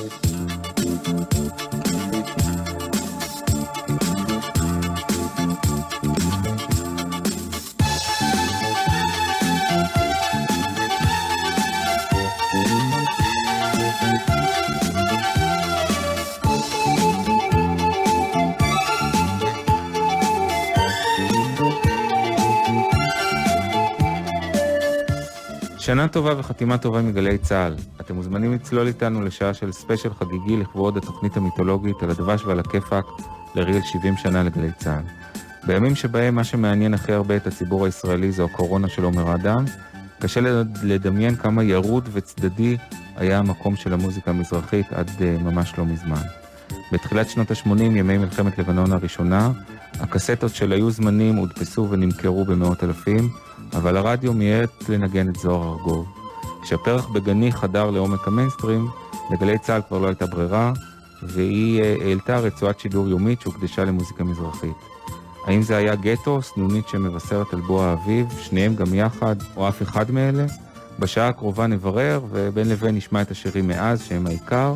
שנה טובה וחתימה טובה מגלי צהל. אתם מוזמנים לצלול איתנו לשעה של ספיישל חגיגי לכבוד התוכנית המיתולוגית על הדבש ועל הכיפק לריל 70 שנה לגלי צהל. בימים שבהם מה שמעניין הכי הרבה את הציבור הישראלי זו הקורונה של עומר אדם, קשה לדמיין כמה ירוד וצדדי היה המקום של המוזיקה המזרחית עד ממש לא מזמן. בתחילת שנות ה-80, ימי מלחמת לבנון הראשונה, הקסטות של היו זמנים הודפסו ונמכרו במאות אלפים, אבל הרדיו מייעט לנגן את זוהר ארגוב. כשהפרח בגני חדר לעומק המיינסטרים, לגלי צהל כבר לא הייתה ברירה, והיא העלתה רצועת שידור יומית שהוקדשה למוזיקה מזרחית. האם זה היה גטו, סנונית שמבשרת על בוא האביב, שניהם גם יחד, או אף אחד מאלה? בשעה הקרובה נברר, ובין לבין נשמע את השירים מאז, שהם העיקר.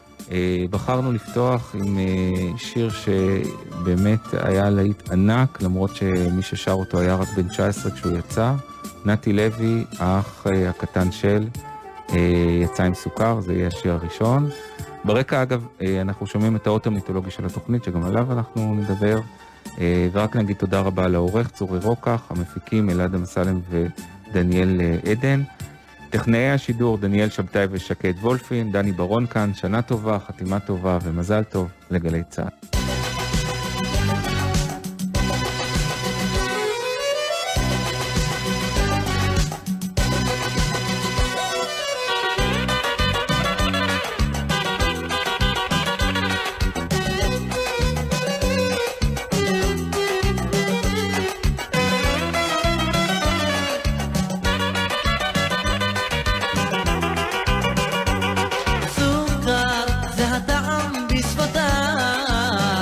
בחרנו לפתוח עם שיר שבאמת היה להיט ענק, למרות שמי ששר אותו היה רק בן 19 כשהוא יצא. נתי לוי, האח הקטן של, יצא עם סוכר, זה יהיה השיר הראשון. ברקע אגב, אנחנו שומעים את האות המיתולוגי של התוכנית, שגם עליו אנחנו נדבר, ורק נגיד תודה רבה לעורך צורי רוקח, המפיקים אלעד אמסלם ודניאל עדן. טכנאי השידור דניאל שבתאי ושקד וולפין, דני ברון כאן, שנה טובה, חתימה טובה ומזל טוב לגלי צהל. סוכר זה הטעם בשפתיי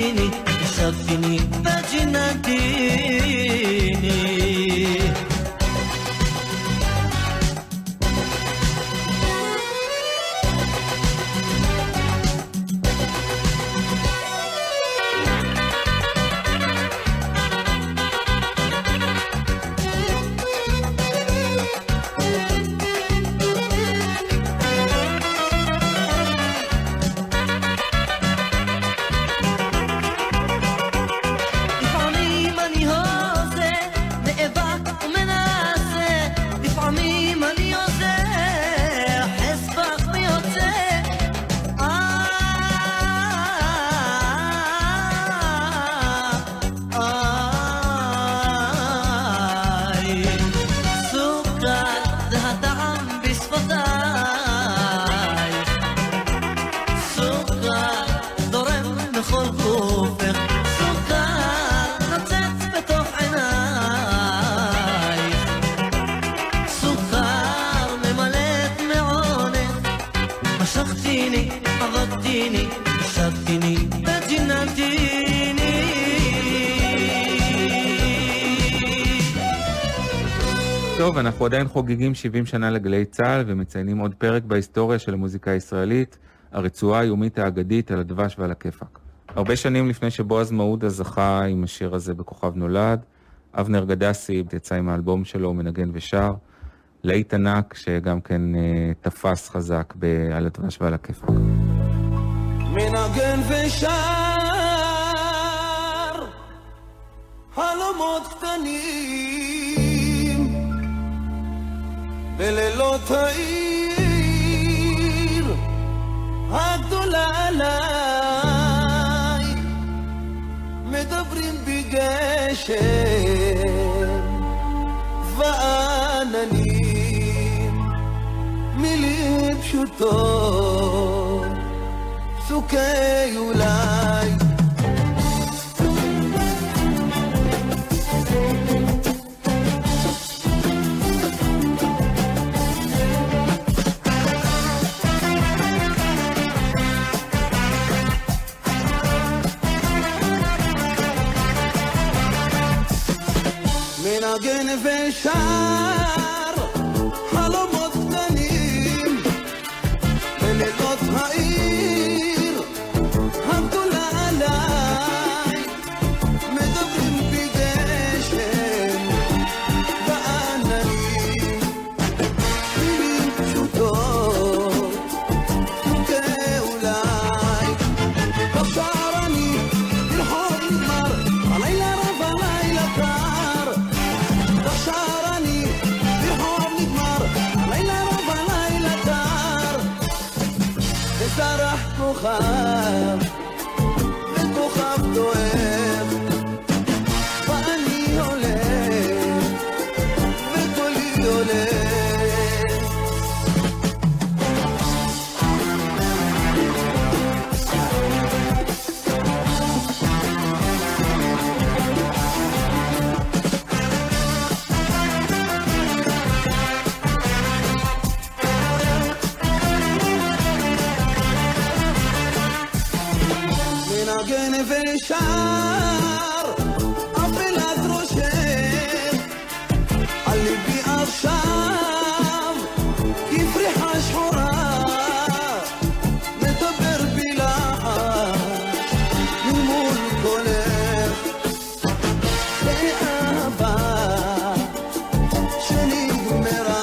משכתיני, השקתיני וג'יננתיני. טוב, אנחנו עדיין חוגגים 70 שנה לגלי צהל ומציינים עוד פרק בהיסטוריה של המוזיקה הישראלית, הרצועה היומית האגדית על הדבש ועל הכיפק. הרבה שנים לפני שבועז מעודה זכה עם השיר הזה בכוכב נולד, אבנר גדסי יצא עם האלבום שלו מנגן ושר, להיט ענק שגם כן תפס חזק על הדבש ועל הכיפק. מנגן ושר חלומות קטנים בלילות העיר הגדולה עליי, מדברים בגשם ועננים, מילים פשוטות פסוקי אולי. מנגן ושר חלומות קטנים בלילות העיר הגדולה עליי, מדברים בגשם ועננים, מילים פשוטות כאולי. בשר אני ברחוב נגמר, הלילה רב הלילה קר, בשר אני ברחוב נגמר, הלילה רב הלילה קר, וזרח כוכב וכוכב דואב, ואני הולך וקולי הולך. מנגן ושר אפלת רושם על ליבי עכשיו כפריחה שחורה, מדבר בלחש ממול קולך באהבה שנגמרה.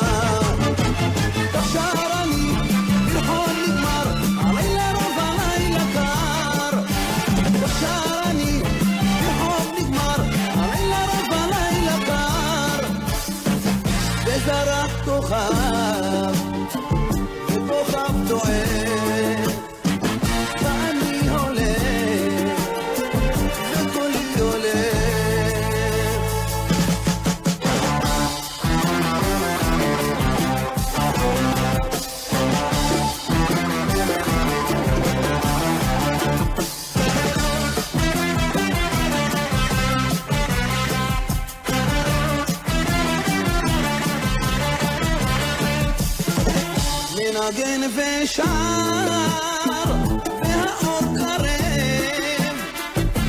בשר אני ברחוב נגמר, הלילה רב הלילה קר, בשר אני ברחוב נגמר, הלילה רב הלילה קר, וזרח כוכב וכוכב דואב, ואני הולך וקולי הולך. מנגן ושר והאור קרב,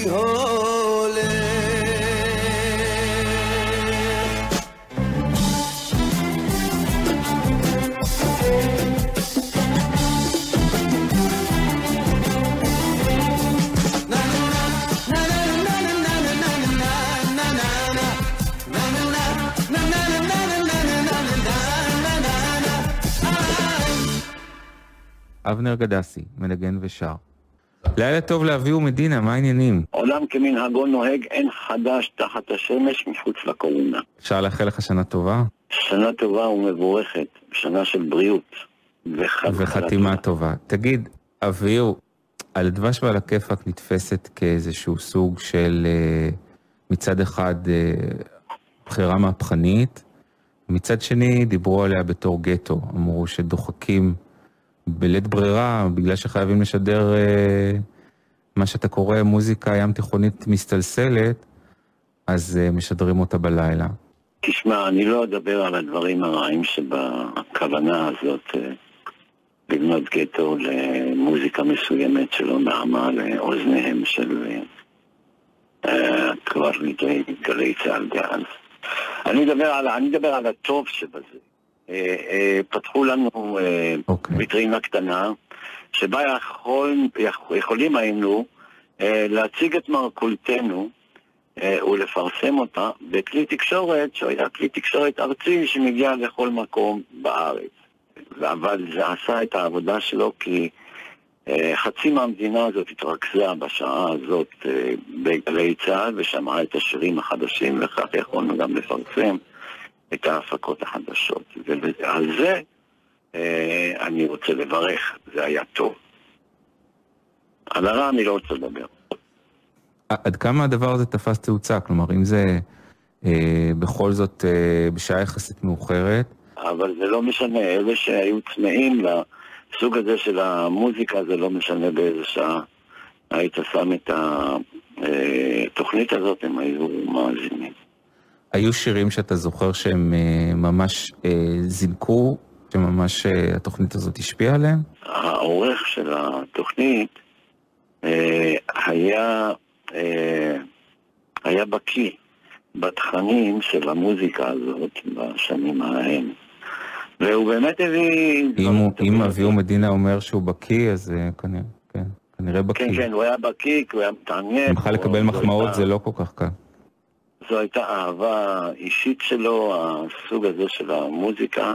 הולך. אבנר גדסי, מנגן ושר. לילה טוב לאביהו מדינה, מה העניינים? עולם כמנהגו נוהג, אין חדש תחת השמש מחוץ לקורונה. אפשר לאחל לך שנה טובה? שנה טובה ומבורכת, שנה של בריאות וחתימה טובה. תגיד, אביהו, על דבש ועל הכיפק נתפסת כאיזשהו סוג של מצד אחד בחירה מהפכנית, מצד שני דיברו עליה בתור גטו, אמרו שדוחקים בלית ברירה, בגלל שחייבים לשדר מה שאתה קורא מוזיקה ים תיכונית מסתלסלת, אז משדרים אותה בלילה. תשמע, אני לא אדבר על הדברים הרעים שבכוונה הזאת לבנות גטו למוזיקה מסוימת שלא נעמה לאוזניהם של קברניטי גלי צה"ל דאז. אני אדבר על הטוב שבזה. פתחו לנו ויטרינה קטנה שבה יכולים היינו להציג את מרכולתנו ולפרסם אותה בכלי תקשורת שהיה כלי תקשורת ארצי שמגיע לכל מקום בארץ. אבל זה עשה את העבודה שלו כי חצי מהמדינה הזאת התרכזה בשעה הזאת בגלי צה"ל ושמעה את השירים החדשים, וכך יכולנו גם לפרסם את ההפקות החדשות. ועל זה אני רוצה לברך, זה היה טוב. על הרע אני לא רוצה לדבר. עד כמה הדבר הזה תפס תאוצה? כלומר, אם זה בכל זאת בשעה יחסית מאוחרת? אבל זה לא משנה, אלה שהיו צמאים לסוג הזה של המוזיקה, זה לא משנה באיזה שעה. היית שם את התוכנית הזאת, הם היו מאזינים. היו שירים שאתה זוכר שהם ממש זינקו, שממש התוכנית הזאת השפיעה עליהם? העורך של התוכנית היה בקיא בתכנים של המוזיקה הזאת בשנים ההם. והוא באמת הביא... אם אביהו מדינה אומר שהוא בקיא, אז כנראה בקיא. כן, הוא היה בקיא, הוא היה מתעניין. ממך לקבל מחמאות זה לא כל כך קל. זו הייתה אהבה אישית שלו, הסוג הזה של המוזיקה,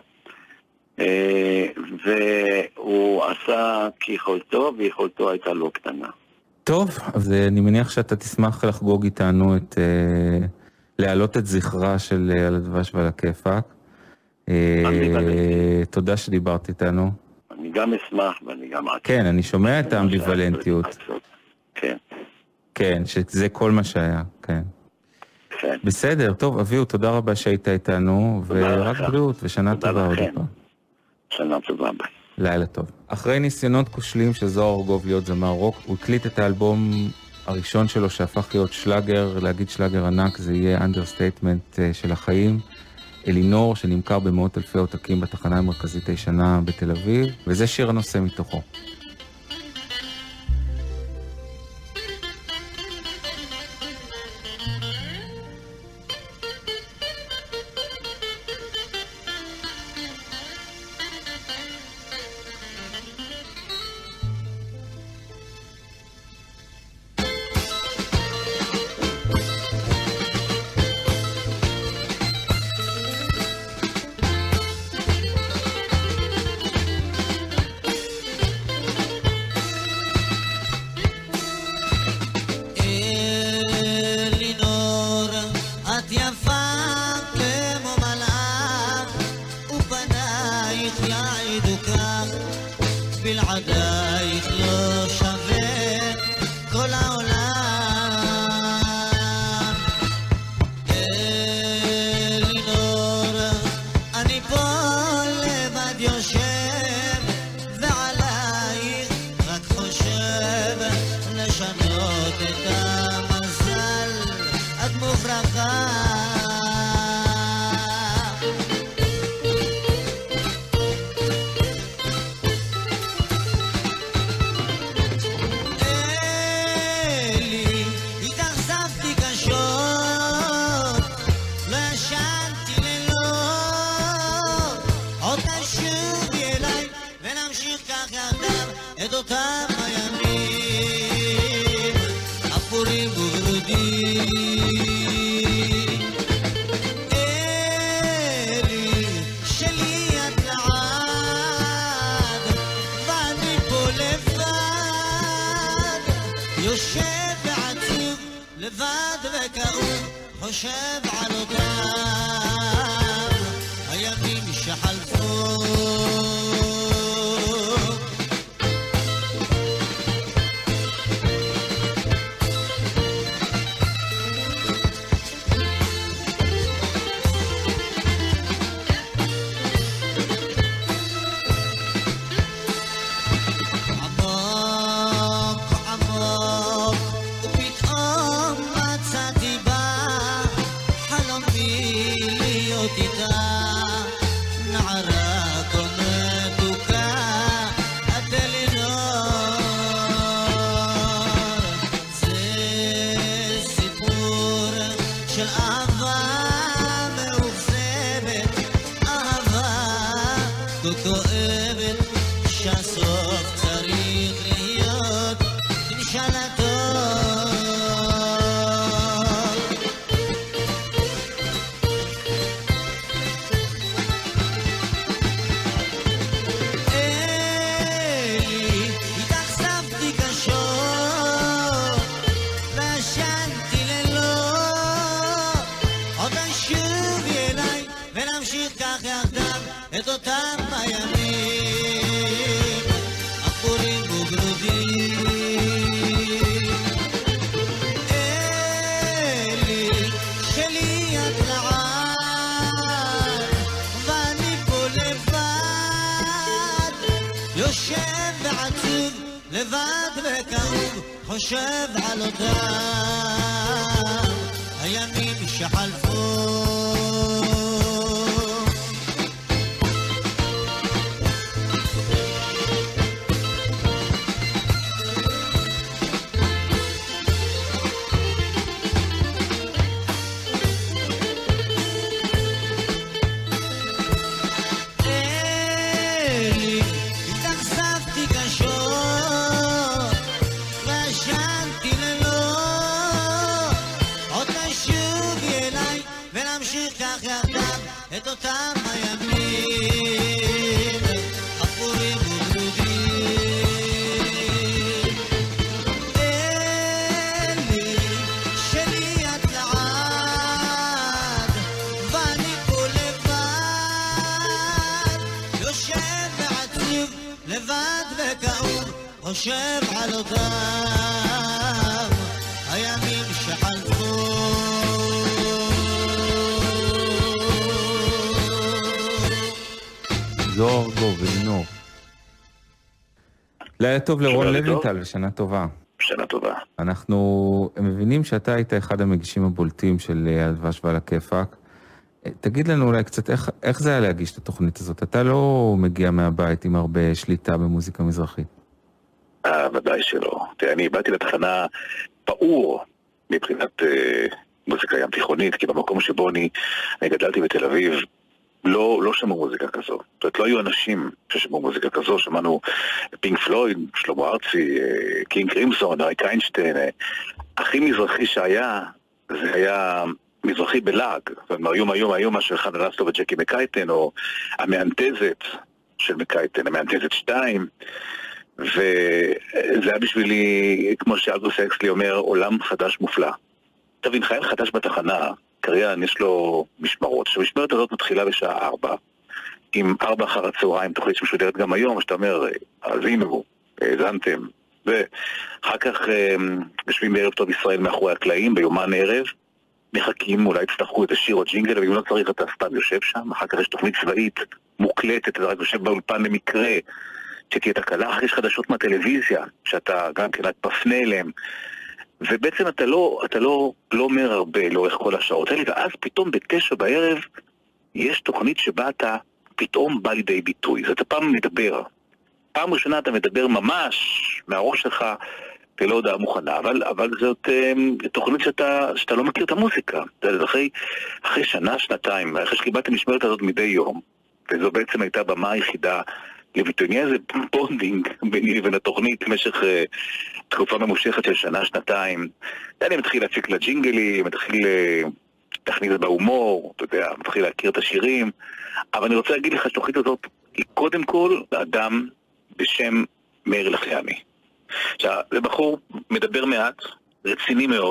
והוא עשה כיכולתו, ויכולתו הייתה לא קטנה. טוב, אז אני מניח שאתה תשמח לחגוג איתנו להעלות את זכרה של על הדבש ועל הכיפק. תודה שדיברת איתנו. אני גם אשמח ואני גם... כן, אני שומע את האמביוולנטיות. כן. כן, שזה כל מה שהיה, כן. בסדר, טוב, אביהו, תודה רבה שהיית איתנו, ורק בריאות ושנה טובה עוד פעם. שנה טובה, ביי. לילה טוב. אחרי ניסיונות כושלים של זוהר ארגוב להיות זמר רוק, הוא הקליט את האלבום הראשון שלו שהפך להיות שלאגר, להגיד שלאגר ענק, זה יהיה אנדרסטייטמנט של החיים. אלינור, שנמכר במאות אלפי עותקים בתחנה המרכזית הישנה בתל אביב, וזה שיר הנושא מתוכו. חושב על אותם הימים שחלפו את אותם הימים אפורים וגרודים אלי שלי את לעד ואני פה לבד יושב ועצוב לבד וכאוב חושב על אותם הימים שחלפו את אותם הימים אפורים וגרודים אלי שלי את לעד ואני פה לבד יושב ועצוב לבד וכאוב חושב על אותם הימים שחלפו זוהר גובלינור. לילה טוב לרון לוינטל ושנה טובה. שנה טובה. אנחנו מבינים שאתה היית אחד המגישים הבולטים של הדבש ועל הכיפק. תגיד לנו אולי קצת איך זה היה להגיש את התוכנית הזאת? אתה לא מגיע מהבית עם הרבה שליטה במוזיקה מזרחית. ודאי שלא. תראה, אני באתי לתחנה פעור מבחינת מוזיקה ים תיכונית, כי במקום שבו אני גדלתי בתל אביב, לא שמעו מוזיקה כזו. זאת אומרת, לא היו אנשים ששמעו מוזיקה כזו. שמענו פינק פלויד, שלמה ארצי, קינג קרימסון, אריק איינשטיין. הכי מזרחי שהיה, זה היה מזרחי בלאג. זאת אומרת, היום של חנה לסלו וג'קי מקייטן, או המאנטזת של מקייטן, המאנטזת 2. וזה היה בשבילי, כמו שאלדוס אקסלי אומר, עולם חדש מופלא. תבין, חייל חדש בתחנה, קריין, יש לו משמרות. שהמשמרת הזאת מתחילה בשעה 4, עם 4 אחר הצהריים, תוכנית שמשודרת גם היום, שאתה אומר, האזינו, האזנתם, ואחר כך יושבים בערב טוב ישראל מאחורי הקלעים, ביומן ערב, מחכים, אולי תצטרכו איזה שיר או ג'ינגל, ואם לא צריך אתה סתם יושב שם, אחר כך יש תוכנית צבאית מוקלטת, אתה רק יושב באולפן למקרה, שתהיה תקלה, אחר יש חדשות מהטלוויזיה, שאתה גם כן רק פפנה אליהם, ובעצם אתה לא אומר הרבה לאורך כל השעות האלה, ואז פתאום ב9 בערב יש תוכנית שבה אתה פתאום בא לידי ביטוי. אז אתה פעם מדבר. פעם ראשונה אתה מדבר ממש מהראש שלך, ולא הודעה מוכנה, אבל זאת תוכנית שאתה לא מכיר את המוזיקה. אחרי שנה, שנתיים, אחרי שקיבלתי משמרת הזאת מדי יום, וזו בעצם הייתה במה היחידה לביטוי. נהיה איזה בונדינג ביני לבין התוכנית במשך תקופה ממושכת של שנה, שנתיים. אני מתחיל להפיק לג'ינגלי, מתחיל להכניס בהומור, אתה יודע, מתחיל להכיר את השירים, אבל אני רוצה להגיד לך שהתוכנית הזאת היא קודם כל אדם בשם מאיר לחיאני. עכשיו, זה בחור מדבר מעט, רציני מאוד,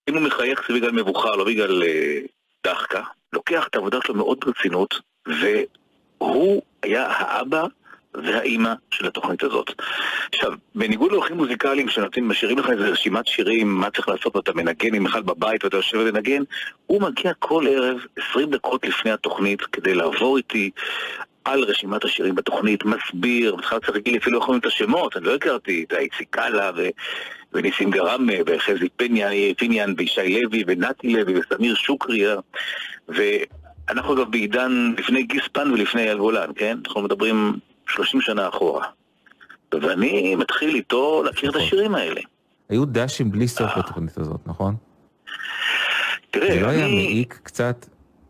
אם הוא מחייך זה בגלל מבוכה, לא בגלל דחקה, לוקח את העבודה שלו מאוד ברצינות, והוא היה האבא והאימא של התוכנית הזאת. עכשיו, בניגוד לאורחים מוזיקליים שנותנים, משאירים לך איזה רשימת שירים, מה צריך לעשות, ואתה מנגן עם אחד בבית ואתה יושב ולנגן, הוא מגיע כל ערב 20 דקות לפני התוכנית כדי לעבור איתי על רשימת השירים בתוכנית, מסביר, מתחילה צריך להגיד לי אפילו יכולים את השמות, אני לא הכרתי את איציק קאלה וניסים גרמה וחזי פיניאן וישי לוי ונתי לוי וסמיר שוקרי, ואנחנו אגב בעידן לפני גיספן ולפני אייל גולן, כן? אנחנו מדברים 30 שנה אחורה. ואני מתחיל איתו להכיר את השירים האלה. היו דשים בלי סוף בתוכנית הזאת, נכון? תראה, זה לא היה מעיק קצת?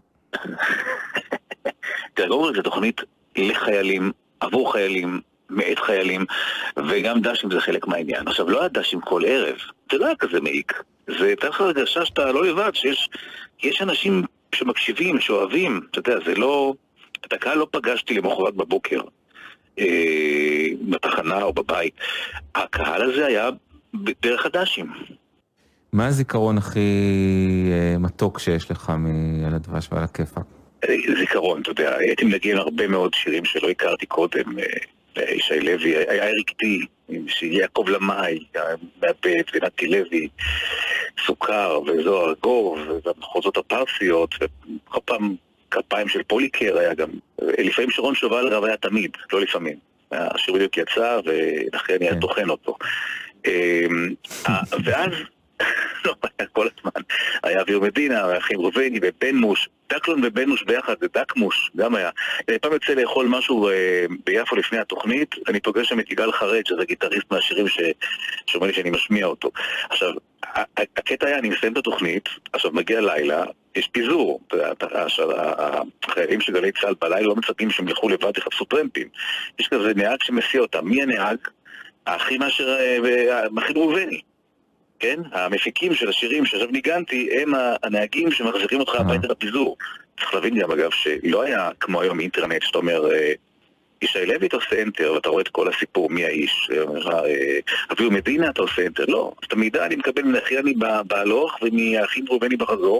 תראה, גומר, זה תוכנית לחיילים, עבור חיילים, מאת חיילים, וגם דשים זה חלק מהעניין. עכשיו, לא היה דשים כל ערב, זה לא היה כזה מעיק. זה הייתה לך הרגשה שאתה לא לבד, שיש אנשים שמקשיבים, שאוהבים, אתה יודע, זה לא... את הקהל לא פגשתי למחרת בבוקר, בתחנה או בבית. הקהל הזה היה דרך הדשים. מה הזיכרון הכי מתוק שיש לך על הדבש ועל הכיפק? זיכרון, אתה יודע, הייתי מנגן הרבה מאוד שירים שלא הכרתי קודם, ישי לוי, היה אריק די, יעקב למאי, מהבית ונתי לוי, סוכר וזוהר גוב, והמחוזות הפרסיות, וכל פעם כפיים של פוליקר היה גם, לפעמים שרון שובל רב היה תמיד, לא לפעמים. השיר בדיוק יצא ולכן היה תוכן אותו. ואז, לא, היה כל הזמן, היה אביר מדינה, היה אחים רובני ובן מוש, דקלון ובן מוש ביחד, זה דקמוש, גם היה. פעם יוצא לאכול משהו ביפו לפני התוכנית, אני פוגש שם את יגאל חרד, שזה גיטריסט מהשירים שאומר לי שאני משמיע אותו. עכשיו, הקטע היה, אני מסיים את התוכנית, עכשיו מגיע לילה, יש פיזור, החיילים של גלי צה"ל בלילה לא מצפים שהם ילכו לבד יחפשו טרמפים. יש כזה נהג שמסיע אותם. מי הנהג? האחים מאשר, האחים רובני. כן? המפיקים של השירים שעכשיו ניגנתי הם הנהגים שמחזירים אותך הביתה לפיזור. צריך להבין גם אגב שלא היה כמו היום אינטרנט שאתה אומר ישי לוי אתה עושה אנטר ואתה רואה את כל הסיפור מי האיש, אביר מדינה אתה עושה אנטר, לא. אז את המידע אני מקבל מנחיאני בהלוך ומהאחים רובני בחזור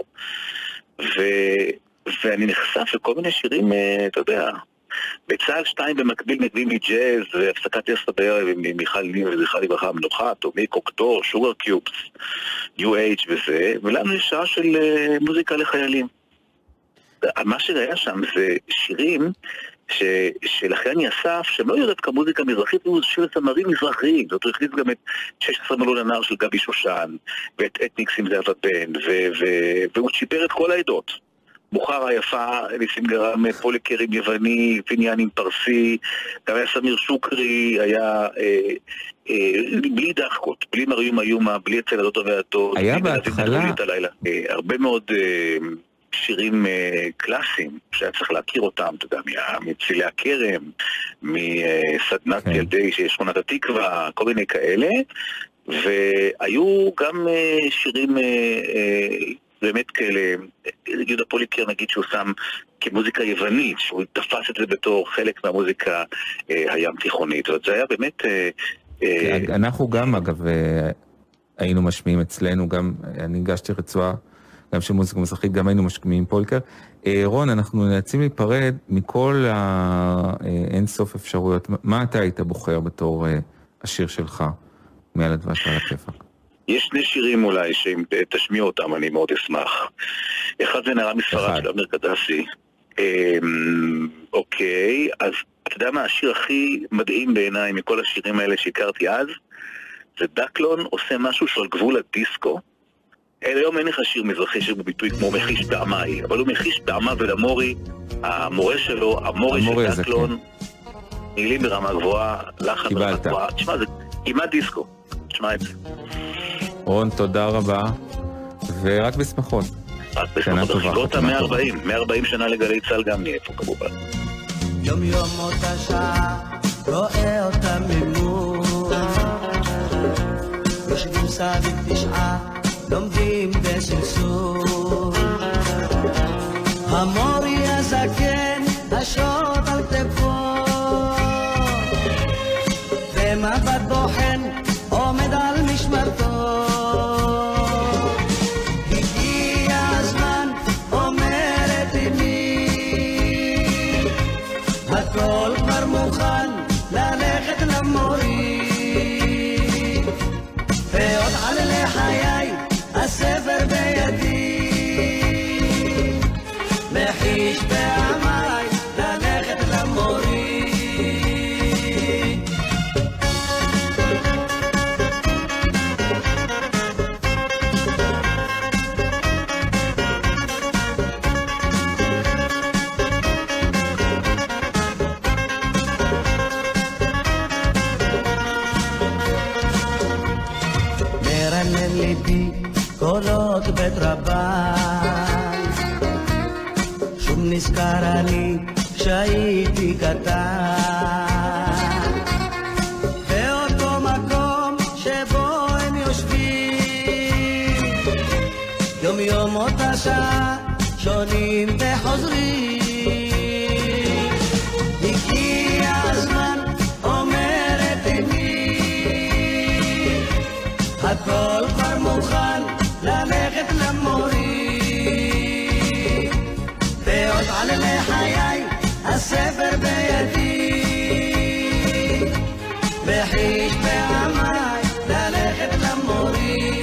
ואני נחשף לכל מיני שירים, אתה יודע, בצהל 2 במקביל נגבים לי ג'אז והפסקת יסטה בערב עם מיכל ניב וזכרה לברכה המנוחה, טומי קוקטור, שוגר קיופס, ניו אייג' וזה, ולנו יש שעה של מוזיקה לחיילים. מה שהיה שם זה שירים שלחייני אסף, שהם לא יודעת כמוזיקה מזרחית, הוא שיר צמרים מזרחיים, זאת הכניס גם את 16 מלון הנער של גבי שושן, ואת אתניקס עם זהב הבן, והוא שיפר את כל העדות. בוחרה יפה, ניסים גרם, פוליקרים יווני, פיניאן עם פרסי, גם היה סמיר שוקרי, היה בלי דחקות, בלי מריום איומה, בלי אצל הדות והדות. היה בהתחלה... הרבה מאוד שירים קלאסיים, שהיה צריך להכיר אותם, אתה יודע, מצילי הכרם, מסדנת ילדי שכונת התקווה, כל מיני כאלה, והיו גם שירים... באמת כאלה, יהודה פוליקר נגיד שהוא שם כמוזיקה יוונית, שהוא תפס את זה בתור חלק מהמוזיקה הים תיכונית, וזה היה באמת... אנחנו גם אגב היינו משמיעים אצלנו, גם אני הגשתי רצועה, גם של מוזיקה מזרחית, גם היינו משמיעים פוליקר. רון, אנחנו נאלצים להיפרד מכל האינסוף אפשרויות, מה אתה היית בוחר בתור השיר שלך מעל הדבש ועל הכיפק? יש שני שירים אולי, שאם תשמיע אותם אני מאוד אשמח. אחד זה נערה מספרד של עמר קדסי. אוקיי, אז אתה יודע מה השיר הכי מדהים בעיניי מכל השירים האלה שהכרתי אז? זה דקלון עושה משהו שהוא על גבול הדיסקו. היום אין לך שיר מזרחי שיר בביטוי כמו מחיש פעמי, אבל הוא מחיש פעמה ולמורי, המורה שלו, המורה של דקלון, מילים ברמה גבוהה, לחץ ברמה גבוהה. תשמע, זה כמעט דיסקו. תשמע את זה. רון, תודה רבה, ורק בשמחות. רק בשמחות, חגיגות ה-140 שנה לגלי צה"ל גם נהיה פה כמובן. יום יום אותה שעה, רואה אותה ממול, יושבים סביב תשעה, לומדים בסלסול. המורי הזקן, השוט על כתפו, ומבט בוחן עומד על משמרתו. הכל כבר מוכן ללכת למורים, ועוד על לחיי הספר בידי, מחיש בעמי ללכת למורים. מרנן ליבי קולות בית רבן, שוב נזכר אני כשהייתי קטן, באותו מקום שבו הם יושבים, יום יום אותה שעה שונים וחוזרים. הגיע הזמן אומרת אמי, הכל כבר מוכן ללכת למורים, ועוד על לחיי הספר בידי, וחיש בעמי ללכת למורים.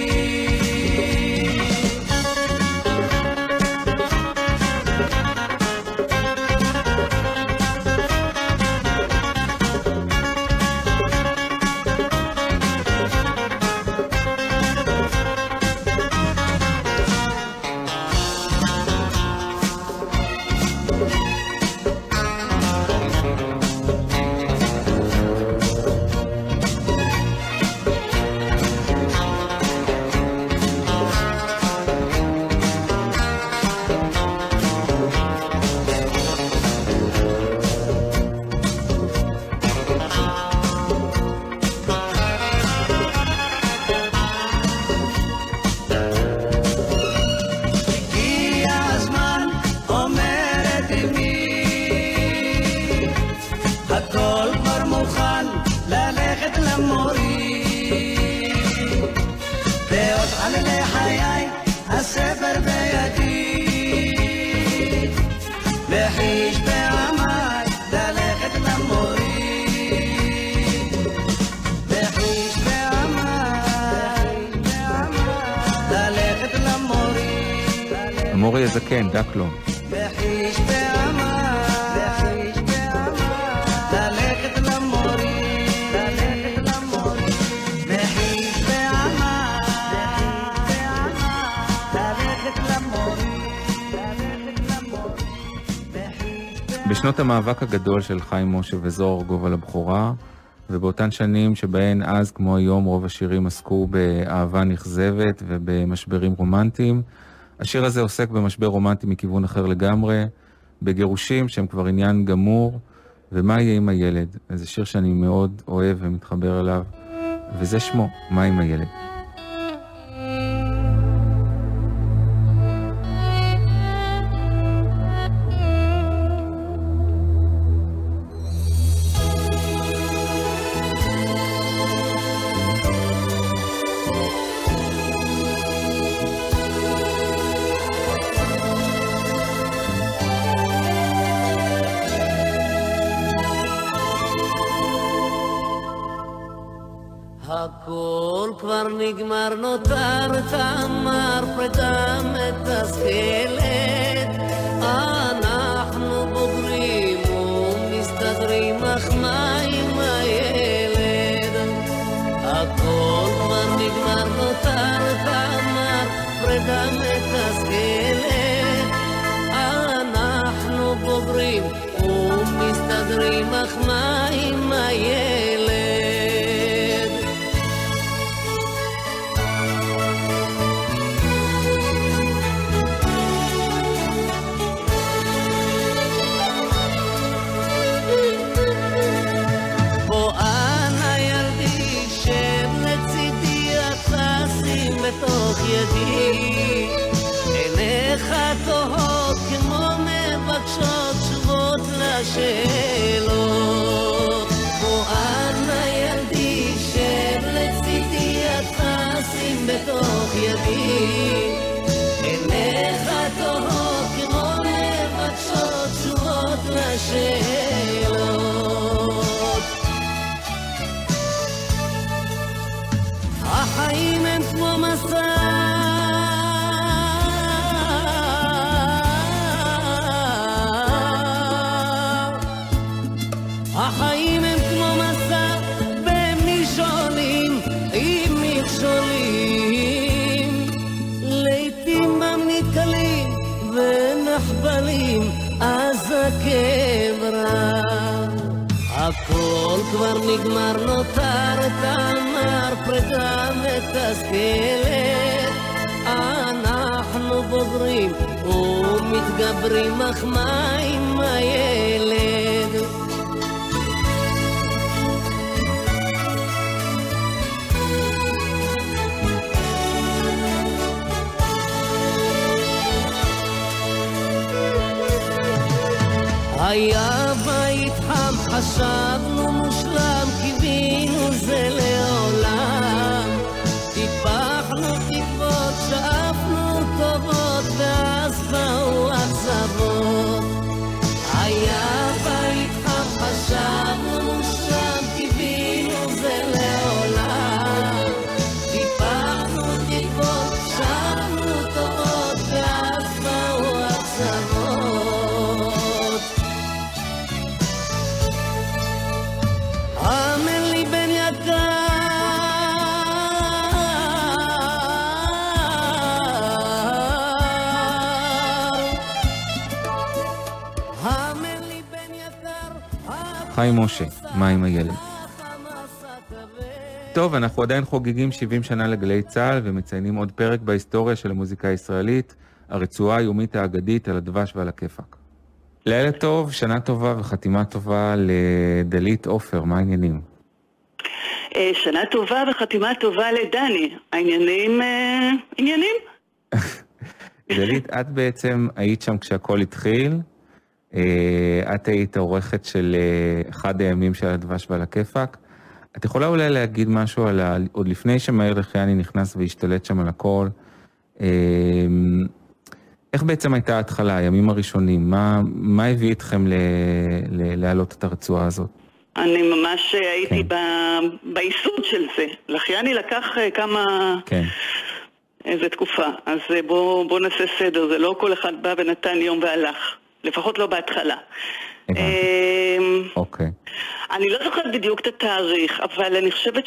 המורי הזקן, דקלון. וחיש בעמי, ללכת למורים, וחיש בעמי, ללכת למורים. בשנות המאבק הגדול של חיים משה וזוהר ארגוב על הבכורה, ובאותן שנים שבהן אז כמו היום רוב השירים עסקו באהבה נכזבת ובמשברים רומנטיים, השיר הזה עוסק במשבר רומנטי מכיוון אחר לגמרי, בגירושים שהם כבר עניין גמור, ומה יהיה עם הילד? זה שיר שאני מאוד אוהב ומתחבר אליו, וזה שמו, מה עם הילד? הכל כבר נגמר, נותר תמר פרידה מתסכלת, אנחנו בוגרים ומסתדרים, אך מה עם הילד? הכל כבר נגמר, נותר תמר פרידה מתסכלת, אנחנו בוגרים ומסתדרים, אך מה עם הילד? בתוך ידי, עיניך תוהות כמו מבקשות תשובות לשאלות. כמו אנה ילדי שב לצידי, את תשים בתוך ידי, עיניך תוהות כמו מבקשות תשובות לשאלות. חברה, הכל כבר נגמר, נותר תמר פרידה מתסכלת. אנחנו בוגרים ומתגברים, אך מה עם הילד? היה בית חם, חשבנו מושלם, קיווינו זה לעולם. טיפחנו תקוות, שאפנו טובות, ואז באו אכזבות. היה בית חם, חשבנו מושלם, קיווינו זה לעולם. טיפחנו תקוות, שאפנו טובות, ואז באו אכזבות. חיים משה, מה עם הילד? טוב, אנחנו עדיין חוגגים 70 שנה לגלי צהל ומציינים עוד פרק בהיסטוריה של המוזיקה הישראלית, הרצועה היומית האגדית על הדבש ועל הכיפק. לילה טוב, שנה טובה וחתימה טובה לדלית עופר, מה העניינים? שנה טובה וחתימה טובה לדני, העניינים עניינים? דלית, את בעצם היית שם כשהכל התחיל, את היית עורכת של אחד הימים של הדבש ועל הכיפק. את יכולה אולי להגיד משהו על עוד לפני שמאיר לחיאני נכנס והשתלט שם על הכל, איך בעצם הייתה ההתחלה, הימים הראשונים? מה הביא אתכם להעלות את הרצועה הזאת? אני ממש הייתי ביסוד של זה. לחיאני לקח כמה... כן. איזה תקופה. אז בוא נעשה סדר, זה לא כל אחד בא ונתן יום והלך. לפחות לא בהתחלה. אוקיי. אני לא זוכרת בדיוק את התאריך, אבל אני חושבת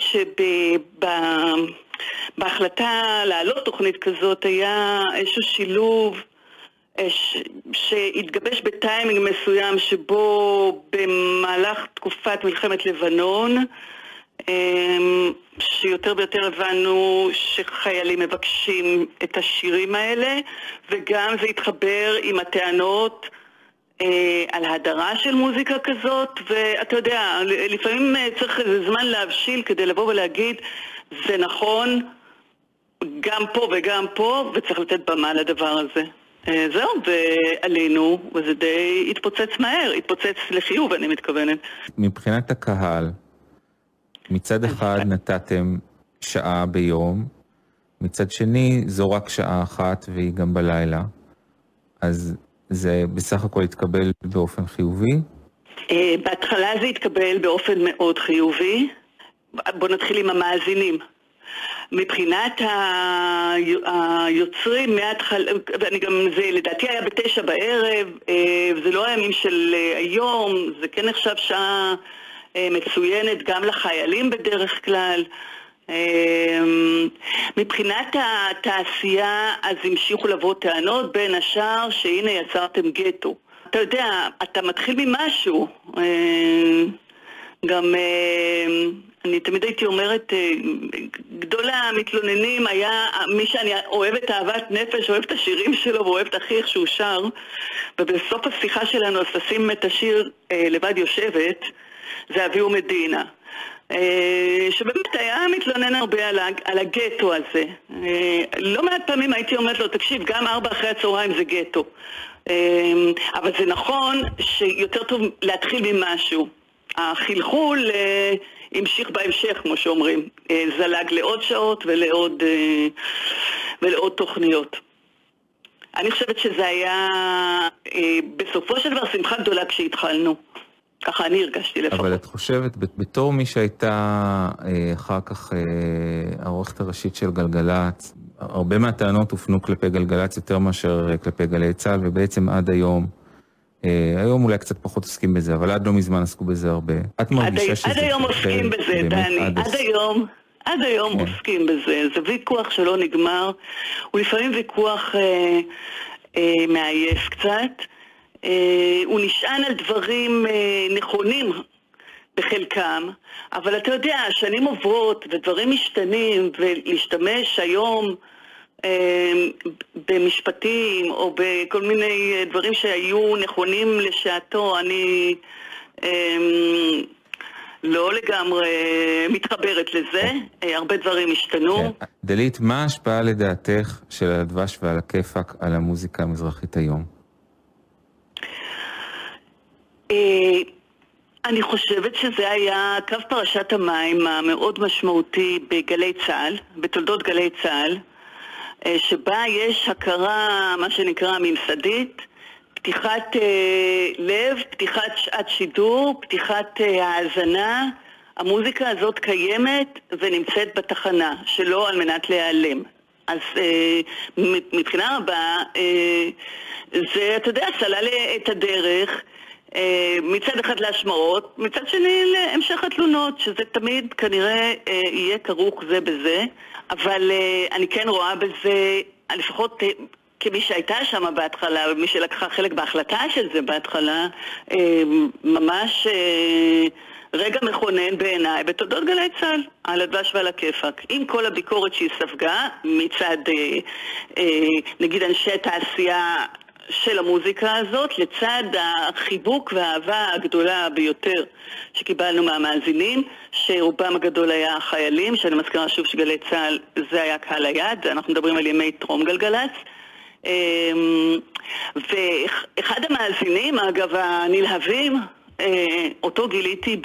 שבהחלטה לעלות תוכנית כזאת היה איזשהו שילוב שהתגבש בטיימינג מסוים שבו במהלך תקופת מלחמת לבנון שיותר ויותר הבנו שחיילים מבקשים את השירים האלה, וגם זה התחבר עם הטענות על ההדרה של מוזיקה כזאת, ואתה יודע, לפעמים צריך איזה זמן להבשיל כדי לבוא ולהגיד זה נכון גם פה וגם פה, וצריך לתת במה לדבר הזה. זהו, ועלינו, וזה די התפוצץ מהר, התפוצץ לחיוב, אני מתכוונת. מבחינת הקהל, מצד אחד נתתם שעה ביום, מצד שני זו רק שעה אחת והיא גם בלילה, אז זה בסך הכל התקבל באופן חיובי? בהתחלה זה התקבל באופן מאוד חיובי. בוא נתחיל עם המאזינים. מבחינת היוצרים מההתחלה, ואני גם, זה לדעתי היה ב9 בערב, זה לא הימים של היום, זה כן נחשב שעה מצוינת גם לחיילים בדרך כלל. מבחינת התעשייה אז המשיכו לבוא טענות בין השאר שהנה יצרתם גטו. אתה יודע, אתה מתחיל ממשהו. גם אני תמיד הייתי אומרת, גדול המתלוננים היה מי שאני אוהבת אהבת נפש, אוהב את השירים שלו ואוהב את הכי איך שהוא שר, ובסוף השיחה שלנו אז תשים את השיר לבד יושבת, זה אביהו מדינה. שבאמת היה מתלונן הרבה על הגטו הזה. לא מעט פעמים הייתי אומרת לו, תקשיב, גם 4 אחרי הצהריים זה גטו. אבל זה נכון שיותר טוב להתחיל ממשהו. החלחול המשיך בהמשך, כמו שאומרים. זלג לעוד שעות ולעוד תוכניות. אני חושבת שזה היה בסופו של דבר שמחה גדולה כשהתחלנו. ככה אני הרגשתי לפחות. אבל את חושבת, בתור מי שהייתה אחר כך העורכת הראשית של גלגלצ, הרבה מהטענות הופנו כלפי גלגלצ יותר מאשר כלפי גלי צהל, ובעצם עד היום, היום אולי קצת פחות עוסקים בזה, אבל עד לא מזמן עסקו בזה הרבה. את מרגישה שזה... עד היום עוסקים בזה, דני. עד היום עוסקים בזה. זה ויכוח שלא נגמר. הוא לפעמים ויכוח מעייף קצת. הוא נשען על דברים נכונים בחלקם, אבל אתה יודע, שנים עוברות ודברים משתנים, ולהשתמש היום במשפטים או בכל מיני דברים שהיו נכונים לשעתו, אני לא לגמרי מתחברת לזה, הרבה דברים השתנו. דלית, מה ההשפעה לדעתך של על הדבש ועל הכיפק על המוזיקה המזרחית היום? אני חושבת שזה היה קו פרשת המים המאוד משמעותי בגלי צה"ל, בתולדות גלי צה"ל, שבה יש הכרה, מה שנקרא ממסדית, פתיחת לב, פתיחת שעת שידור, פתיחת האזנה. המוזיקה הזאת קיימת ונמצאת בתחנה, שלא על מנת להיעלם. אז מבחינה רבה, זה, אתה יודע, סלל את הדרך, מצד אחד להשמעות, מצד שני להמשך התלונות, שזה תמיד כנראה יהיה כרוך זה בזה, אבל אני כן רואה בזה, לפחות כמי שהייתה שם בהתחלה, ומי שלקחה חלק בהחלטה של זה בהתחלה, ממש רגע מכונן בעיניי בתולדות גלי צה"ל, על הדבש ועל הכיפק. עם כל הביקורת שהיא ספגה מצד נגיד אנשי תעשייה של המוזיקה הזאת, לצד החיבוק והאהבה הגדולה ביותר שקיבלנו מהמאזינים, שרובם הגדול היה חיילים, שאני מזכירה שוב שגלי צה"ל זה היה קהל היד, אנחנו מדברים על ימי טרום גלגלצ. ואחד המאזינים, אגב הנלהבים, אותו גיליתי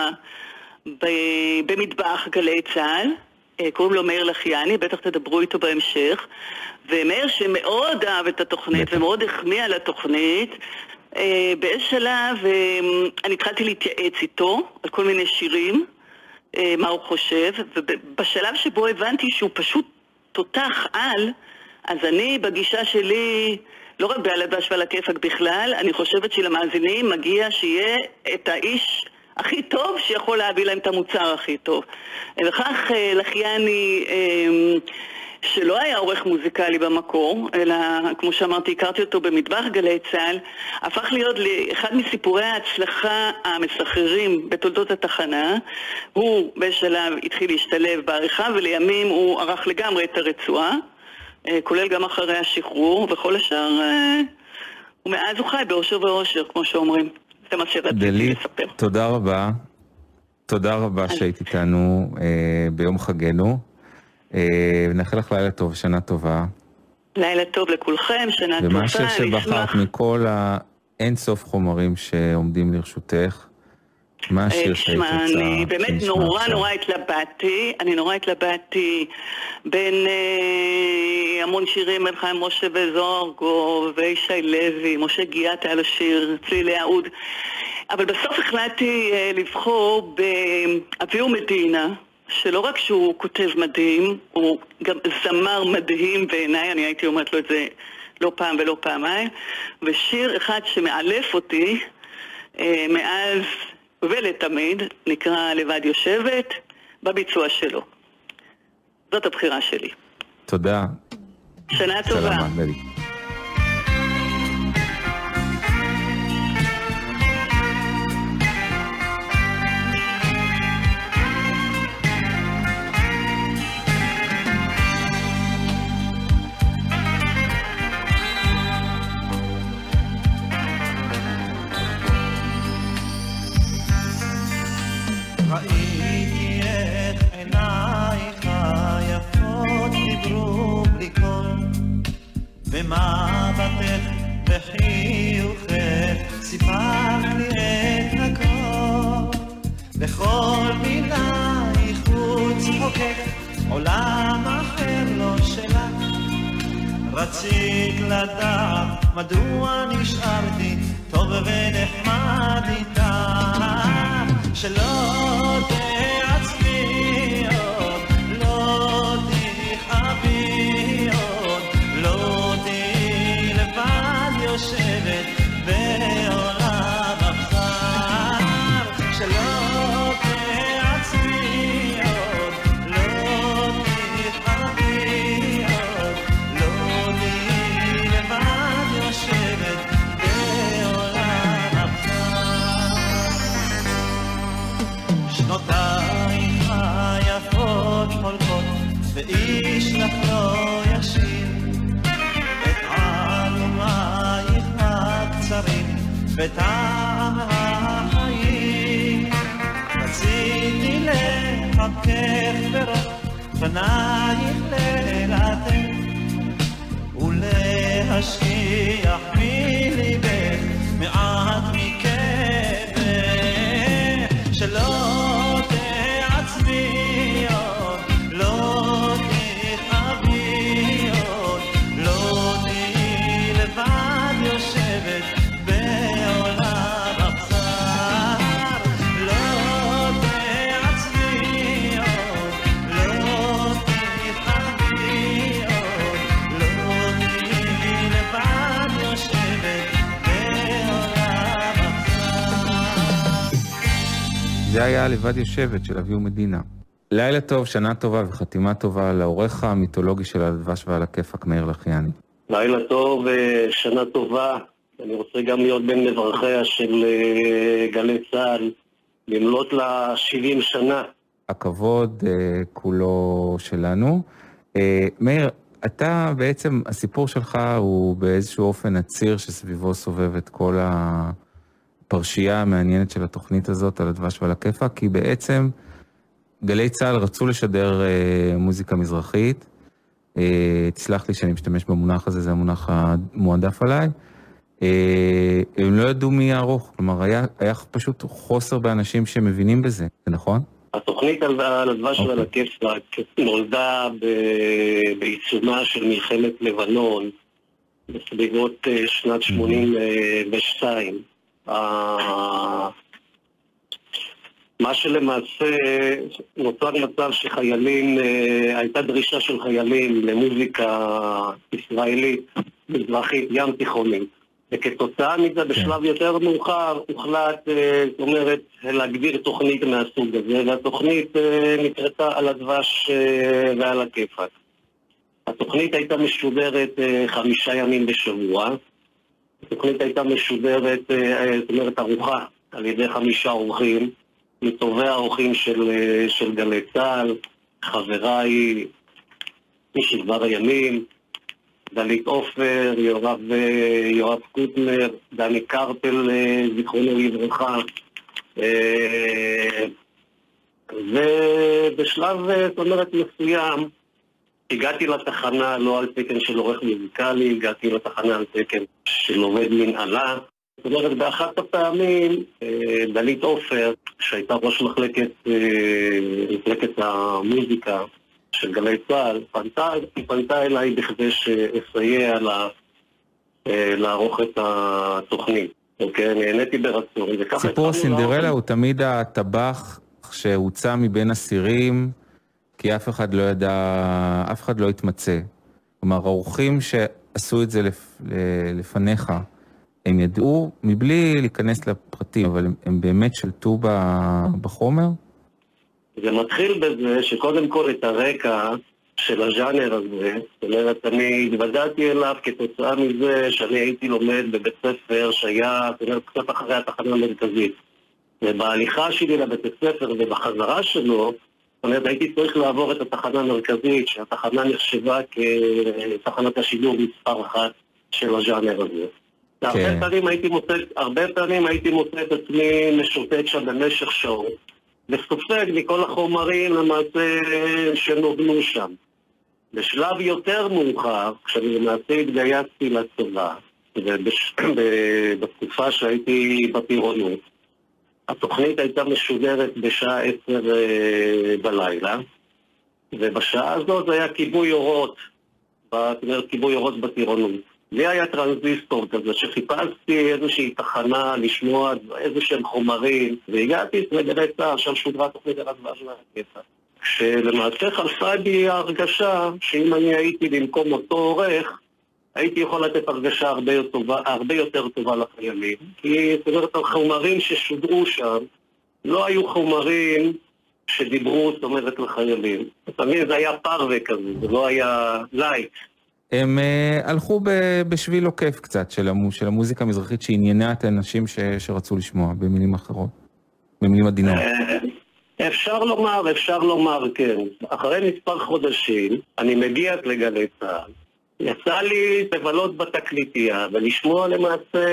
במטבח גלי צה"ל, קוראים לו מאיר לחיאני, בטח תדברו איתו בהמשך, ומאיר שמאוד אהב את התוכנית ומאוד החמיא על התוכנית, באיזה שלב אני התחלתי להתייעץ איתו על כל מיני שירים, מה הוא חושב, ובשלב שבו הבנתי שהוא פשוט תותח על, אז אני בגישה שלי, לא רק בעל הדבש ועל הכיפק בכלל, אני חושבת שלמאזינים מגיע שיהיה את האיש הכי טוב שיכול להביא להם את המוצר הכי טוב. וכך לחיאני, שלא היה עורך מוזיקלי במקור, אלא כמו שאמרתי, הכרתי אותו במטבח גלי צה"ל, הפך להיות לאחד מסיפורי ההצלחה המסחררים בתולדות התחנה. הוא בשלב התחיל להשתלב בעריכה, ולימים הוא ערך לגמרי את הרצועה, כולל גם אחרי השחרור, וכל השאר, ומאז הוא חי באושר ואושר, כמו שאומרים. זה מה שרציתי לספר. תודה רבה. תודה רבה שהיית איתנו ביום חגנו. ונאחל לך לילה טוב, שנה טובה. לילה טוב לכולכם, שנה טובה. ומה שבחרת מכל האינסוף חומרים שעומדים לרשותך, מה השיר שהיית רוצה? אני באמת נורא התלבטתי בין המון שירים, בין חיים משה וזורגו וישי לוי, משה גיאת היה לו שיר, צלילי העוד, אבל בסוף החלטתי לבחור באביהו מדינה, שלא רק שהוא כותב מדהים, הוא גם זמר מדהים בעיניי, אני הייתי אומרת לו את זה לא פעם ולא פעמיים, ושיר אחד שמאלף אותי מאז ולתמיד, נקרא לבד יושבת, בביצוע שלו. זאת הבחירה שלי. תודה. שנה טובה. סלמה, דלי. ראיתי איך עינייך היפות דיברו בלי קול, במבטך וחיוכך סיפרת לי את הכל, לכל מילייך וצחוקך עולם אחר לא שלך. רצית לדעת מדוע נשארתי טוב ונחמד איתך, שלא תעצבי עוד, לא תכאבי עוד, לא תהי לבד יושבת בעולם אכזר, שלא תעצבי עוד, לא תכאבי עוד, לא תהי לבד יושבת בעולם בטעם החיים. רציתי לחבקך ברוב פנייך ללטף ולהשכיח מליבך מעט מכאבך, שלא תעצבי עוד, לא תתאבי עוד, לא תהיי לבד יושבת בעולם אכזר, לא תעצבי עוד, לא תתאבי עוד, לא תהיי לבד יושבת בעולם אכזר. זה היה לבד יושבת של אביהו מדינה. לילה טוב, שנה טובה וחתימה טובה לעורך המיתולוגי של הדבש ועל הכיפק, מאיר לחיאני. לילה טוב ושנה טובה. אני רוצה גם להיות בין מברכיה של גלי צה"ל, למלות לה 70 שנה. הכבוד כולו שלנו. מאיר, אתה בעצם, הסיפור שלך הוא באיזשהו אופן הציר שסביבו סובב את כל הפרשייה המעניינת של התוכנית הזאת על הדבש ועל הכיפק, כי בעצם גלי צה"ל רצו לשדר מוזיקה מזרחית. תסלח לי שאני משתמש במונח הזה, זה המונח המועדף עליי. הם לא ידעו מי יערוך, כלומר היה פשוט חוסר באנשים שמבינים בזה, זה נכון? התוכנית על הדבש ועל הכיפק נולדה בעיצומה של מלחמת לבנון בסביבות שנת 82. מה שלמעשה נוצר מצב שחיילים, הייתה דרישה של חיילים למוזיקה ישראלית, מזרחית, ים תיכונית. וכתוצאה מזה בשלב יותר מאוחר הוחלט, זאת אומרת, להגדיר תוכנית מהסוג הזה, והתוכנית נקראתה על הדבש ועל הכיפק. התוכנית הייתה משודרת 5 ימים בשבוע. התוכנית הייתה משודרת, זאת אומרת, ערוכה על ידי 5 עורכים, מטובי האורחים של גלי צה"ל, חבריי משכבר הימים, דלית עופר, יואב קוטנר, דני קרפל, זיכרונו לברכה. ובשלב, זאת אומרת, מסוים, הגעתי לתחנה לא על תקן של עורך מוזיקלי, הגעתי לתחנה על תקן של עובד מנהלה. זאת אומרת, באחת הפעמים, דלית עופר, שהייתה ראש מחלקת המוזיקה של גלי צה"ל, פנתה אליי בכדי שאסייע לערוך את התוכנית. אוקיי, נהניתי ברצון. סיפור הסינדרלה הוא תמיד הטבח שהוצא מבין הסירים, כי אף אחד לא ידע, אף אחד לא התמצא. כלומר, האורחים שעשו את זה לפניך, הם ידעו מבלי להיכנס לפרטים, אבל הם באמת שלטו בחומר? זה מתחיל בזה שקודם כל את הרקע של הז'אנר הזה, זאת אומרת, אני התוודעתי אליו כתוצאה מזה שאני הייתי לומד בבית ספר שהיה, זאת אומרת, קצת אחרי התחנה המרכזית. ובהליכה שלי לבית הספר ובחזרה שלו, זאת אומרת, הייתי צריך לעבור את התחנה המרכזית, שהתחנה נחשבה כתחנת השידור מספר 1 של הז'אנר הזה. הרבה פעמים הייתי מוצא את עצמי משוטט שם במשך שעות, וסופג מכל החומרים למעשה שנוגנו שם. בשלב יותר מאוחר, כשאני למעשה התגייסתי לצבא, בתקופה שהייתי בטירונות, התוכנית הייתה משודרת בשעה 10 בלילה, ובשעה הזאת היה כיבוי אורות, כיבוי אורות בטירונות. לי היה טרנזיסטור כזה, שחיפשתי איזושהי תחנה לשמוע איזשהם חומרים, והגעתי לגלי צה"ל, שם שודרה תוכנית על הדבש ועל הכיפק. כשלמעשה חלפה בי ההרגשה שאם אני הייתי במקום אותו עורך, הייתי יכול לתת הרגשה הרבה יותר טובה לחיילים. כי זאת אומרת, החומרים ששודרו שם לא היו חומרים שדיברו, זאת אומרת, לחיילים. תמיד זה היה פרווה כזה, זה לא היה לייט. הם הלכו בשביל עוקף קצת של המוזיקה המזרחית שעניינה את האנשים שרצו לשמוע, במילים אחרות, במילים עדינות. אפשר לומר, כן. אחרי מספר חודשים, אני מגיע לגלי צה"ל, יצא לי לבלות בתקליטייה ולשמוע למעשה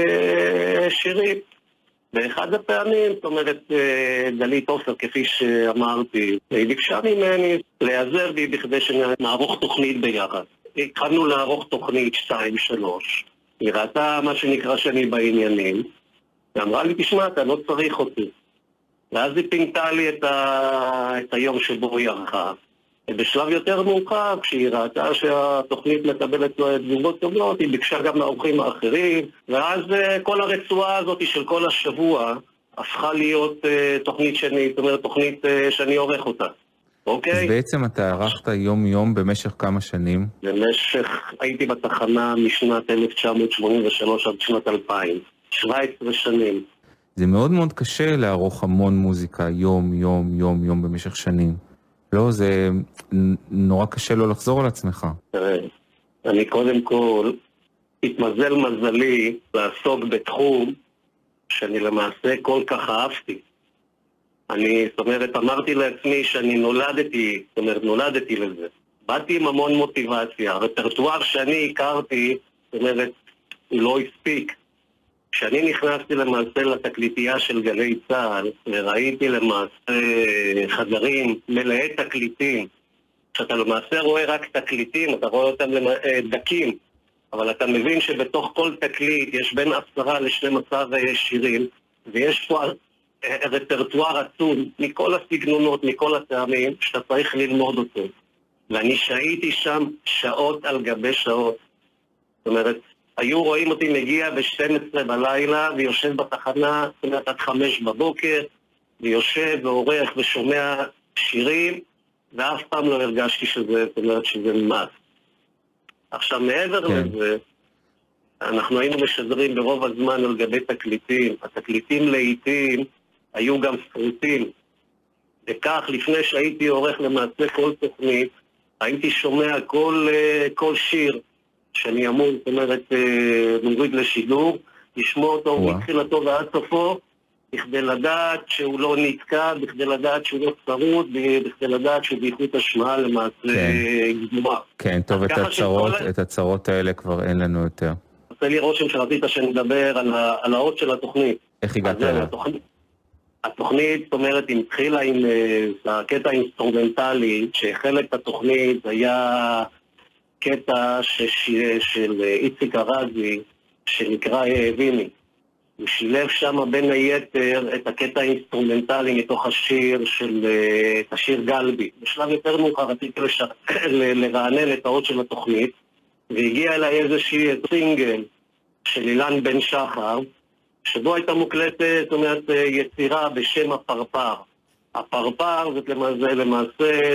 שירים. באחד הפעמים, זאת אומרת, דלית עופר, כפי שאמרתי, היא ביקשה ממני להיעזר בי בכדי שנערוך תוכנית ביחד. התחלנו לערוך תוכנית 2-3. היא ראתה מה שנקרא שאני בעניינים, ואמרה לי, תשמע, אתה לא צריך אותי. ואז היא פינתה לי את היום שבו היא ערכה. בשלב יותר מאוחר, כשהיא ראתה שהתוכנית מקבלת תגובות טובות, היא ביקשה גם מהאורחים האחרים, ואז כל הרצועה הזאת של כל השבוע הפכה להיות תוכנית שני, זאת אומרת תוכנית שאני עורך אותה. אוקיי? אז בעצם אתה ערכת יום-יום במשך כמה שנים? הייתי בתחנה משנת 1983 עד שנת 2000, 17 שנים. זה מאוד מאוד קשה לערוך המון מוזיקה יום במשך שנים. לא, זה נורא קשה לא לחזור על עצמך. תראה, אני קודם כל התמזל מזלי לעסוק בתחום שאני למעשה כל כך אהבתי. זאת אומרת, אמרתי לעצמי שאני נולדתי לזה. באתי עם המון מוטיבציה. הרפרטואר שאני הכרתי, זאת אומרת, הוא לא הספיק. כשאני נכנסתי למעשה לתקליטייה של גלי צה"ל, וראיתי למעשה חדרים מלאי תקליטים, כשאתה למעשה רואה רק תקליטים, אתה רואה אותם דקים, אבל אתה מבין שבתוך כל תקליט יש בין 10 ל-12 שירים, ויש פה רפרטואר עצום מכל הסגנונות, מכל הטעמים, שאתה צריך ללמוד אותו. ואני שהייתי שם שעות על גבי שעות. זאת אומרת, היו רואים אותי מגיע ב-12 בלילה ויושב בתחנה, זאת אומרת עד 5 בבוקר, ויושב ועורך ושומע שירים, ואף פעם לא הרגשתי זאת אומרת שזה מס. עכשיו מעבר לזה, אנחנו היינו משדרים ברוב הזמן על גבי תקליטים. התקליטים לעיתים היו גם סרטים. וכך לפני שהייתי עורך למעשה כל תוכנית, הייתי שומע כל שיר שאני אמור, זאת אומרת, מוריד לשידור, לשמוע אותו מתחילתו ועד סופו, בכדי לדעת שהוא לא נתקע, בכדי לדעת שהוא לא צרוד, בכדי לדעת שהוא באיכות השמעה למעשה גמורה. כן, טוב, את הצרות האלה כבר אין לנו יותר. עושה לי רושם שרצית שנדבר על האות של התוכנית. איך הגעת אליה? התוכנית, זאת אומרת, היא התחילה עם הקטע האינסטרומנטלי, שחלק התוכנית היה קטע של איציק ארזי, שנקרא האביני. הוא שילב שם בין היתר את הקטע האינסטרומנטלי מתוך השיר גלבי. בשלב יותר מאוחר רציתי לרענן את האות של התוכנית, והגיע אליי איזושהי סינגל של אילן בן שחר, שבו הייתה מוקלטת, זאת אומרת, יצירה בשם הפרפר. הפרפר זאת למעשה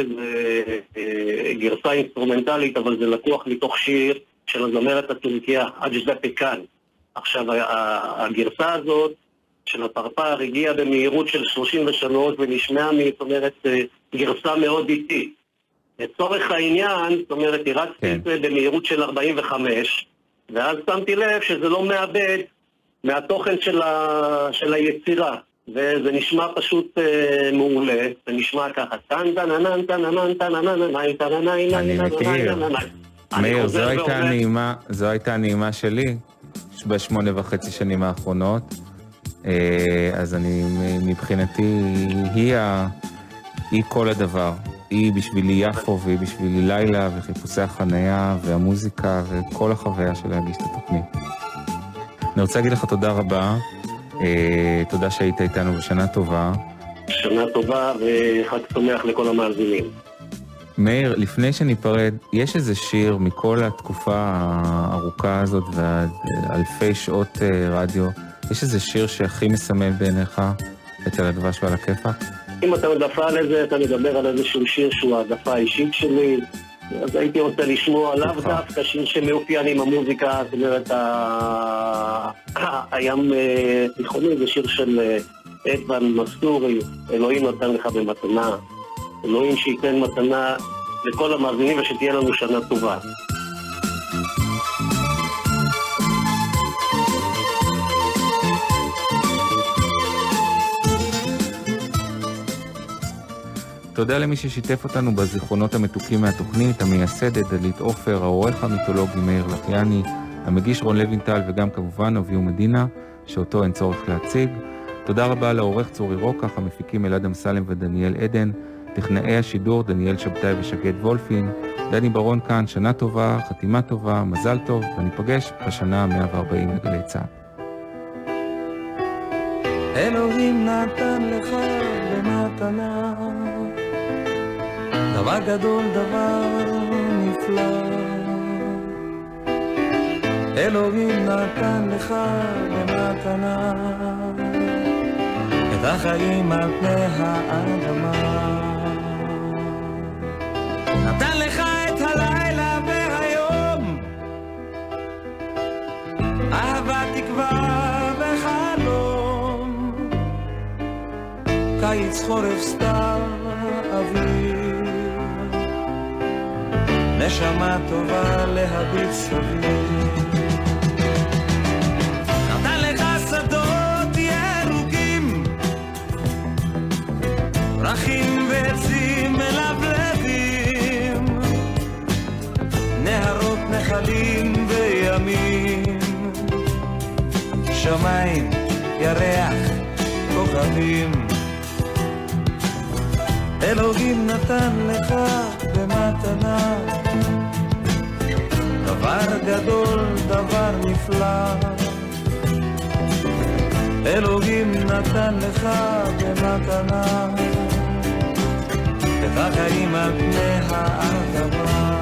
גרסה אינסטרומנטלית, אבל זה לקוח מתוך שיר של הזמרת הטורקיה, אג'דה פקן. עכשיו, הגרסה הזאת של הפרפר הגיעה במהירות של 33 ונשמעה זאת אומרת, גרסה מאוד איטית. לצורך העניין, זאת אומרת, הרצתי את זה במהירות של 45, ואז שמתי לב שזה לא מאבד מהתוכן של היצירה. וזה נשמע פשוט מעולה, זה נשמע ככה, אני מכיר. מאיר, זו הייתה הנעימה שלי ב8.5 שנים האחרונות, אז אני מבחינתי, היא כל הדבר. היא בשבילי יפו והיא בשבילי לילה וחיפושי החנייה והמוזיקה וכל החוויה של להגיש את התוכנית. אני רוצה להגיד לך תודה רבה, תודה שהיית איתנו ושנה טובה. שנה טובה וחג שמח לכל המאזינים. מאיר, לפני שניפרד, יש איזה שיר מכל התקופה הארוכה הזאת ואלפי שעות רדיו, יש איזה שיר שהכי מסמל בעיניך את על הדבש ועל הכיפק? אם אתה מדפה על זה, אתה מדבר על איזשהו שיר שהוא העדפה האישית שלי, אז הייתי רוצה לשמוע עליו דווקא שיר שמאופיין עם המוזיקה, זאת אומרת, הים תיכוני, זה שיר של אדוון מסורי, אלוהים נתן לך במתנה, אלוהים שייתן מתנה לכל המאזינים ושתהיה לנו שנה טובה. תודה למי ששיתף אותנו בזיכרונות המתוקים מהתוכנית, המייסדת דלית עופר, העורך המיתולוגי מאיר לחיאני, המגיש רון לוינטל וגם כמובן אביהו מדינה, שאותו אין צורך להציג. תודה רבה לעורך צורי רוקח, המפיקים אלעד אמסלם ודניאל עדן, טכנאי השידור דניאל שבתאי ושגד וולפין. דני ברון כאן, שנה טובה, חתימה טובה, מזל טוב, וניפגש בשנה 140 לגלי צה"ל. אלוהים נתן לך במתנה דבר גדול, דבר נפלא. אלוהים נתן לך במתנה את החיים על פני האדמה. נתן לך את הלילה והיום, אהבה, תקווה וחלום, קיץ, חורף, סתיו, אוויר, נשמה טובה להביט סביב. נתן לך שדות ירוקים, פרחים ועצים מלבלבים, נהרות, נחלים וימים, שמיים, ירח, כוכבים. אלוהים נתן לך במתנה דבר גדול, דבר נפלא. אלוהים נתן לך במתנה את החיים על פני האדמה.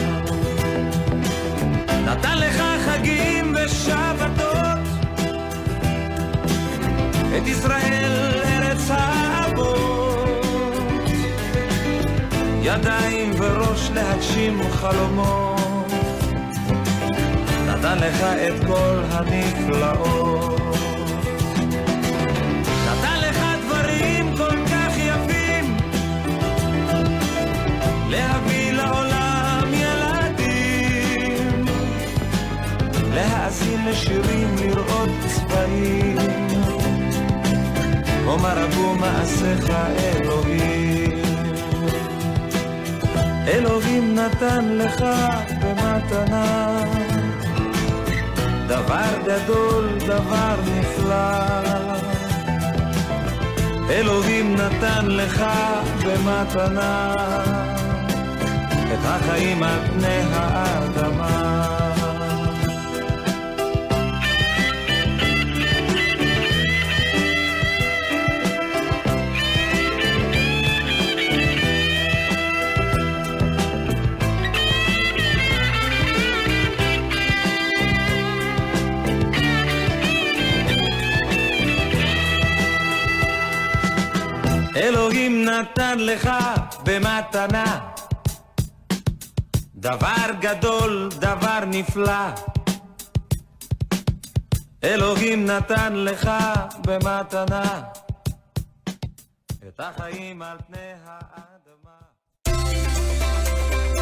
נתן לך חגים ושבתות, את ישראל ארץ האבות, ידיים וראש להגשים חלומות. נתן לך את כל הנפלאות, נתן לך דברים כל כך יפים, להביא לעולם ילדים, להאזין לשירים, לראות צבעים, אומר רבו מעשיך אלוהים. אלוהים נתן לך במתנה דבר גדול, דבר נפלא. אלוהים נתן לך במתנה את החיים על פני האדמה. אלוהים נתן לך במתנה דבר גדול, דבר נפלא. אלוהים נתן לך במתנה את החיים על פני האדמה.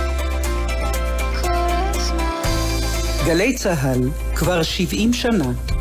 גלי צהל כבר 70 שנה